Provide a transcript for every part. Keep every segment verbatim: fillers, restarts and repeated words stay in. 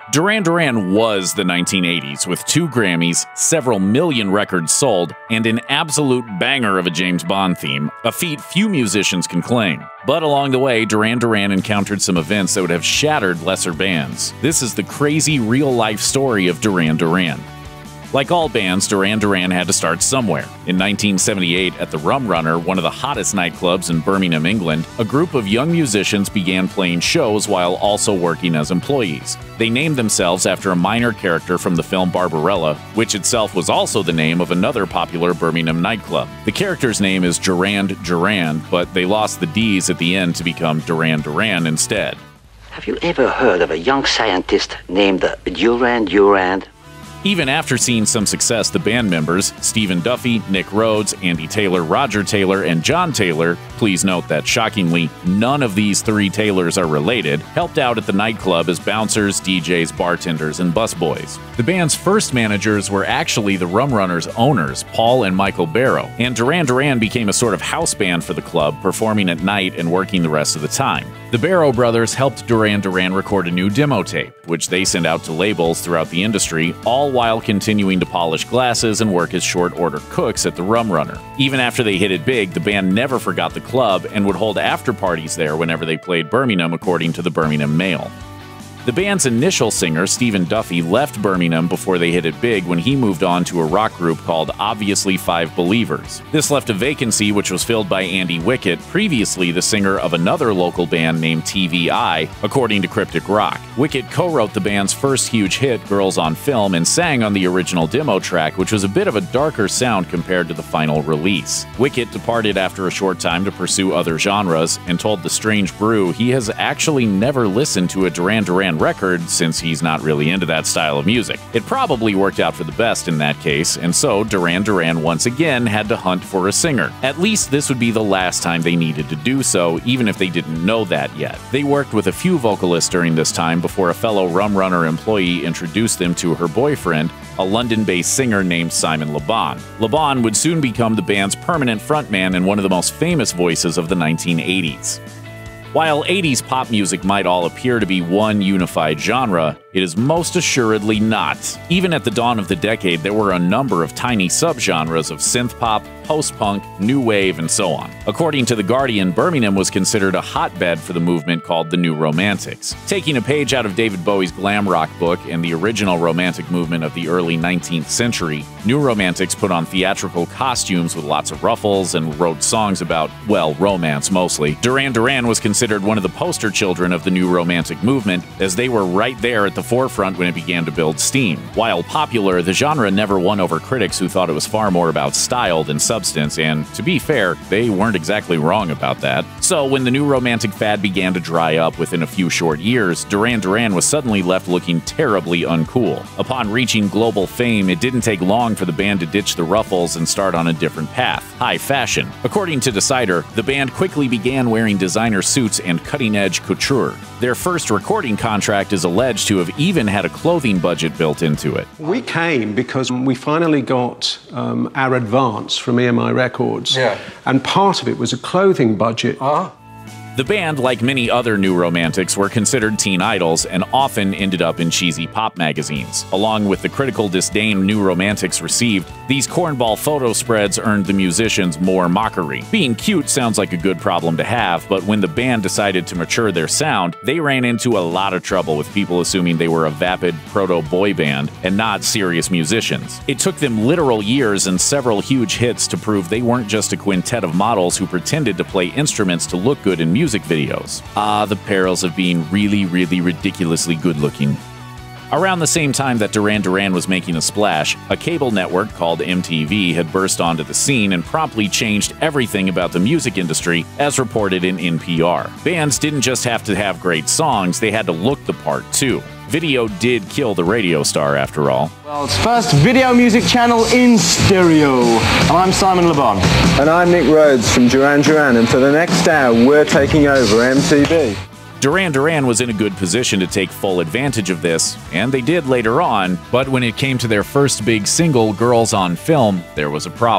Duran Duran was the nineteen eighties, with two Grammys, several million records sold, and an absolute banger of a James Bond theme, a feat few musicians can claim. But along the way, Duran Duran encountered some events that would have shattered lesser bands. This is the crazy, real-life story of Duran Duran. Like all bands, Duran Duran had to start somewhere. In nineteen seventy-eight, at the Rum Runner, one of the hottest nightclubs in Birmingham, England, a group of young musicians began playing shows while also working as employees. They named themselves after a minor character from the film Barbarella, which itself was also the name of another popular Birmingham nightclub. The character's name is Durand Duran, but they lost the D's at the end to become Duran Duran instead. Have you ever heard of a young scientist named Duran Duran? Even after seeing some success, the band members, Stephen Duffy, Nick Rhodes, Andy Taylor, Roger Taylor, and John Taylor, please note that shockingly, none of these three Taylors are related, helped out at the nightclub as bouncers, D Js, bartenders, and busboys. The band's first managers were actually the Rum Runners' owners, Paul and Michael Barrow, and Duran Duran became a sort of house band for the club, performing at night and working the rest of the time. The Barrow brothers helped Duran Duran record a new demo tape, which they sent out to labels throughout the industry, all while continuing to polish glasses and work as short-order cooks at the Rum Runner. Even after they hit it big, the band never forgot the club and would hold after-parties there whenever they played Birmingham, according to the Birmingham Mail. The band's initial singer, Stephen Duffy, left Birmingham before they hit it big when he moved on to a rock group called Obviously Five Believers. This left a vacancy which was filled by Andy Wickett, previously the singer of another local band named T V I, according to Cryptic Rock. Wickett co-wrote the band's first huge hit, Girls on Film, and sang on the original demo track, which was a bit of a darker sound compared to the final release. Wickett departed after a short time to pursue other genres and told The Strange Brew he has actually never listened to a Duran Duran record since he's not really into that style of music. It probably worked out for the best in that case, and so Duran Duran once again had to hunt for a singer. At least this would be the last time they needed to do so, even if they didn't know that yet. They worked with a few vocalists during this time before a fellow Rum Runner employee introduced them to her boyfriend, a London-based singer named Simon Le Bon. Le Bon would soon become the band's permanent frontman and one of the most famous voices of the nineteen eighties. While eighties pop music might all appear to be one unified genre, it is most assuredly not. Even at the dawn of the decade, there were a number of tiny subgenres of synth-pop, post-punk, new wave, and so on. According to The Guardian, Birmingham was considered a hotbed for the movement called the New Romantics. Taking a page out of David Bowie's glam rock book and the original romantic movement of the early nineteenth century, New Romantics put on theatrical costumes with lots of ruffles and wrote songs about, well, romance mostly. Duran Duran was considered one of the poster children of the New Romantic movement, as they were right there at the forefront when it began to build steam. While popular, the genre never won over critics who thought it was far more about style than substance, and to be fair, they weren't exactly wrong about that. So when the New Romantic fad began to dry up within a few short years, Duran Duran was suddenly left looking terribly uncool. Upon reaching global fame, it didn't take long for the band to ditch the ruffles and start on a different path: high fashion. According to Decider, the band quickly began wearing designer suits and cutting-edge couture. Their first recording contract is alleged to have even had a clothing budget built into it. We came because we finally got um, our advance from E M I Records, yeah. and part of it was a clothing budget. Ah. The band, like many other New Romantics, were considered teen idols and often ended up in cheesy pop magazines. Along with the critical disdain New Romantics received, these cornball photo spreads earned the musicians more mockery. Being cute sounds like a good problem to have, but when the band decided to mature their sound, they ran into a lot of trouble with people assuming they were a vapid proto-boy band and not serious musicians. It took them literal years and several huge hits to prove they weren't just a quintet of models who pretended to play instruments to look good in music. Music videos. Ah, the perils of being really, really ridiculously good-looking. Around the same time that Duran Duran was making a splash, a cable network called M T V had burst onto the scene and promptly changed everything about the music industry, as reported in N P R. Bands didn't just have to have great songs, they had to look the part too. Video did kill the radio star, after all. World's first video music channel in stereo. And I'm Simon Le Bon. And I'm Nick Rhodes from Duran Duran, and for the next hour, we're taking over M T V. Duran Duran was in a good position to take full advantage of this, and they did later on, but when it came to their first big single, Girls on Film, there was a problem.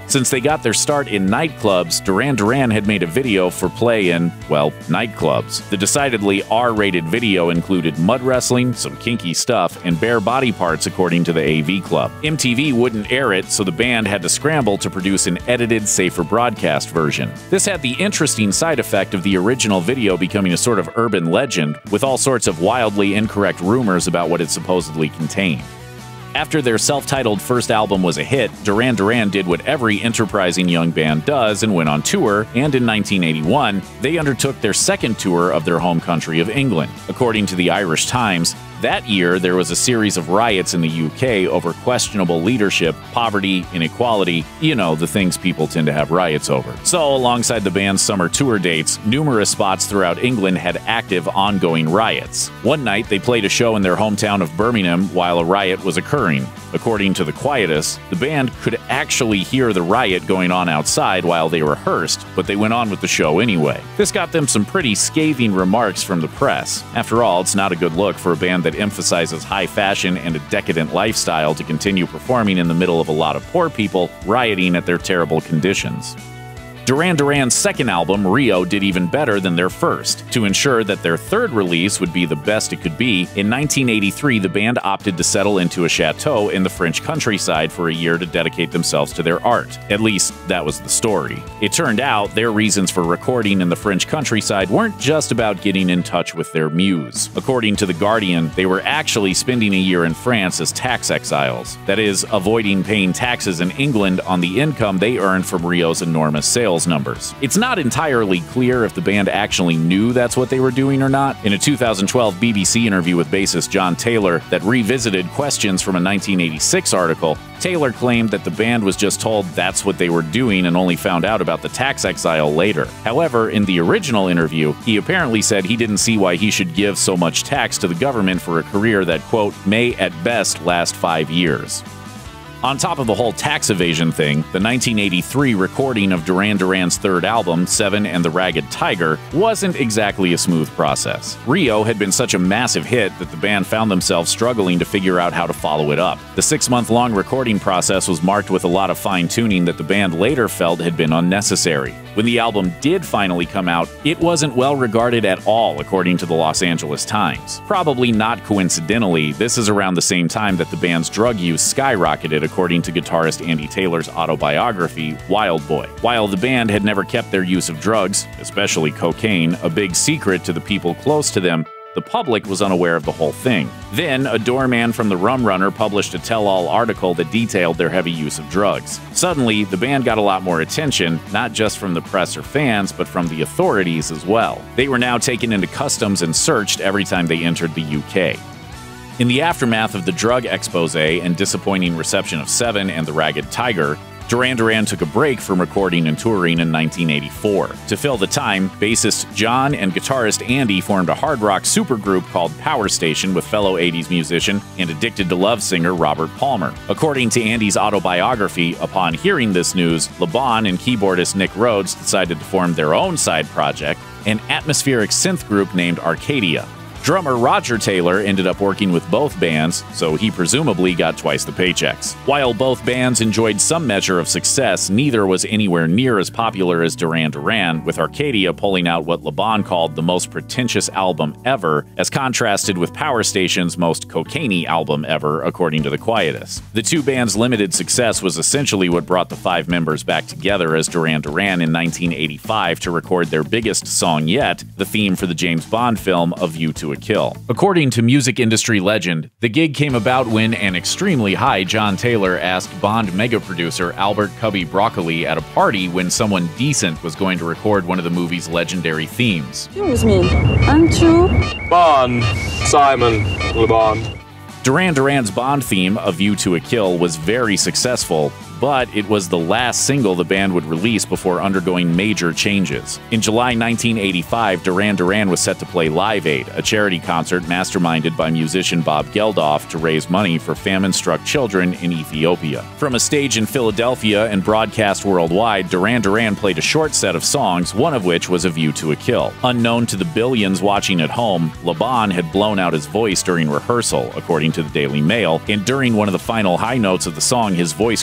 Since they got their start in nightclubs, Duran Duran had made a video for play in, well, nightclubs. The decidedly R-rated video included mud wrestling, some kinky stuff, and bare body parts according to the A V Club. M T V wouldn't air it, so the band had to scramble to produce an edited, safer broadcast version. This had the interesting side effect of the original video becoming a sort of urban legend, with all sorts of wildly incorrect rumors about what it supposedly contained. After their self-titled first album was a hit, Duran Duran did what every enterprising young band does and went on tour, and in nineteen eighty-one, they undertook their second tour of their home country of England. According to the Irish Times, that year there was a series of riots in the U K over questionable leadership, poverty, inequality, you know, the things people tend to have riots over. So, alongside the band's summer tour dates, numerous spots throughout England had active, ongoing riots. One night, they played a show in their hometown of Birmingham while a riot was occurring. According to The Quietus, the band could actually hear the riot going on outside while they rehearsed, but they went on with the show anyway. This got them some pretty scathing remarks from the press. After all, it's not a good look for a band that emphasizes high fashion and a decadent lifestyle to continue performing in the middle of a lot of poor people rioting at their terrible conditions. Duran Duran's second album, Rio, did even better than their first. To ensure that their third release would be the best it could be, in nineteen eighty-three the band opted to settle into a chateau in the French countryside for a year to dedicate themselves to their art. At least, that was the story. It turned out their reasons for recording in the French countryside weren't just about getting in touch with their muse. According to The Guardian, they were actually spending a year in France as tax exiles. That is, avoiding paying taxes in England on the income they earned from Rio's enormous sales numbers. It's not entirely clear if the band actually knew that's what they were doing or not. In a two thousand twelve B B C interview with bassist John Taylor that revisited questions from a nineteen eighty-six article, Taylor claimed that the band was just told that's what they were doing and only found out about the tax exile later. However, in the original interview, he apparently said he didn't see why he should give so much tax to the government for a career that, quote, may at best last five years. On top of the whole tax evasion thing, the nineteen eighty-three recording of Duran Duran's third album, Seven and the Ragged Tiger, wasn't exactly a smooth process. Rio had been such a massive hit that the band found themselves struggling to figure out how to follow it up. The six-month-long recording process was marked with a lot of fine-tuning that the band later felt had been unnecessary. When the album did finally come out, it wasn't well regarded at all, according to the Los Angeles Times. Probably not coincidentally, this is around the same time that the band's drug use skyrocketed, according to guitarist Andy Taylor's autobiography, Wild Boy. While the band had never kept their use of drugs, especially cocaine, a big secret to the people close to them, the public was unaware of the whole thing. Then, a doorman from the Rum Runner published a tell-all article that detailed their heavy use of drugs. Suddenly, the band got a lot more attention, not just from the press or fans, but from the authorities as well. They were now taken into customs and searched every time they entered the U K. In the aftermath of the drug expose and disappointing reception of Seven and the Ragged Tiger, Duran Duran took a break from recording and touring in nineteen eighty-four. To fill the time, bassist John and guitarist Andy formed a hard rock supergroup called Power Station with fellow eighties musician and Addicted to Love singer Robert Palmer. According to Andy's autobiography, upon hearing this news, LeBon and keyboardist Nick Rhodes decided to form their own side project, an atmospheric synth group named Arcadia. Drummer Roger Taylor ended up working with both bands, so he presumably got twice the paychecks. While both bands enjoyed some measure of success, neither was anywhere near as popular as Duran Duran, with Arcadia pulling out what LeBon called the most pretentious album ever, as contrasted with Power Station's most cocaine-y album ever, according to The Quietus. The two bands' limited success was essentially what brought the five members back together as Duran Duran in nineteen eighty-five to record their biggest song yet, the theme for the James Bond film A View to a Kill. According to music industry legend, the gig came about when an extremely high John Taylor asked Bond mega producer Albert Cubby Broccoli at a party when someone decent was going to record one of the movie's legendary themes. Excuse me, aren't you? Bond, Simon Le Bon. Duran Duran's Bond theme, A View to a Kill, was very successful, but it was the last single the band would release before undergoing major changes. In July nineteen eighty-five, Duran Duran was set to play Live Aid, a charity concert masterminded by musician Bob Geldof to raise money for famine-struck children in Ethiopia. From a stage in Philadelphia and broadcast worldwide, Duran Duran played a short set of songs, one of which was A View to a Kill. Unknown to the billions watching at home, LeBon had blown out his voice during rehearsal, according to the Daily Mail, and during one of the final high notes of the song, his voice cracked like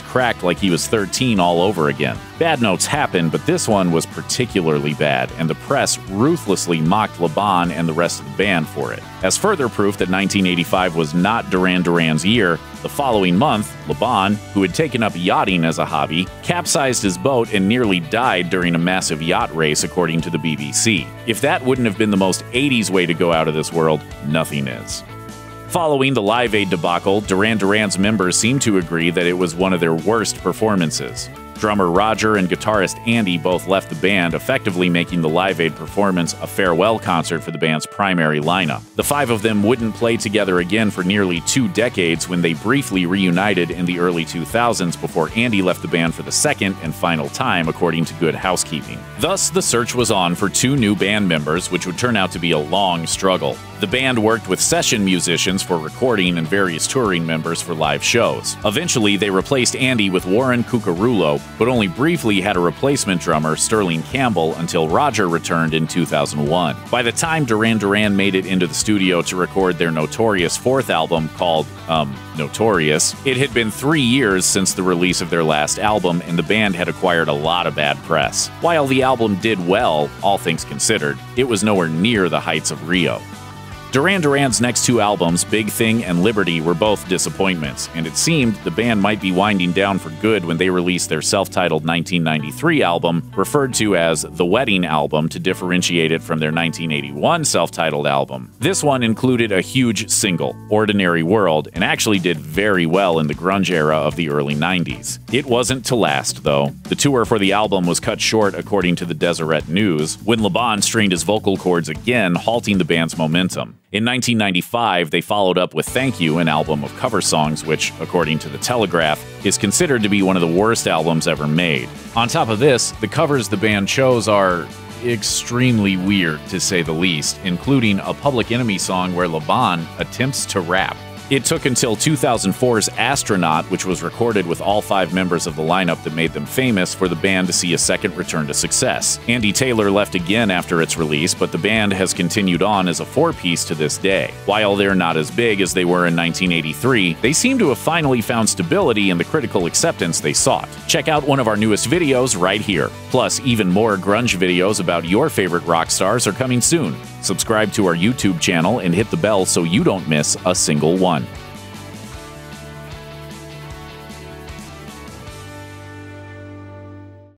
like he was thirteen all over again. Bad notes happened, but this one was particularly bad, and the press ruthlessly mocked Laban and the rest of the band for it. As further proof that nineteen eighty-five was not Duran Duran's year, the following month, Laban, who had taken up yachting as a hobby, capsized his boat and nearly died during a massive yacht race, according to the B B C. If that wouldn't have been the most eighties way to go out of this world, nothing is. Following the Live Aid debacle, Duran Duran's members seemed to agree that it was one of their worst performances. Drummer Roger and guitarist Andy both left the band, effectively making the Live Aid performance a farewell concert for the band's primary lineup. The five of them wouldn't play together again for nearly two decades when they briefly reunited in the early two thousands before Andy left the band for the second and final time, according to Good Housekeeping. Thus, the search was on for two new band members, which would turn out to be a long struggle. The band worked with session musicians for recording and various touring members for live shows. Eventually, they replaced Andy with Warren Cucurullo, but only briefly had a replacement drummer, Sterling Campbell, until Roger returned in two thousand one. By the time Duran Duran made it into the studio to record their notorious fourth album called, um, Notorious, it had been three years since the release of their last album, and the band had acquired a lot of bad press. While the album did well, all things considered, it was nowhere near the heights of Rio. Duran Duran's next two albums, Big Thing and Liberty, were both disappointments, and it seemed the band might be winding down for good when they released their self-titled nineteen ninety-three album, referred to as The Wedding Album to differentiate it from their nineteen eighty-one self-titled album. This one included a huge single, Ordinary World, and actually did very well in the grunge era of the early nineties. It wasn't to last, though. The tour for the album was cut short, according to the Deseret News, when Laban strained his vocal cords again, halting the band's momentum. In nineteen ninety-five, they followed up with Thank You, an album of cover songs, which, according to The Telegraph, is considered to be one of the worst albums ever made. On top of this, the covers the band chose are extremely weird, to say the least, including a Public Enemy song where Laban attempts to rap. It took until two thousand four's Astronaut, which was recorded with all five members of the lineup that made them famous, for the band to see a second return to success. Andy Taylor left again after its release, but the band has continued on as a four-piece to this day. While they're not as big as they were in nineteen eighty-three, they seem to have finally found stability and the critical acceptance they sought. Check out one of our newest videos right here. Plus, even more grunge videos about your favorite rock stars are coming soon. Subscribe to our YouTube channel and hit the bell so you don't miss a single one.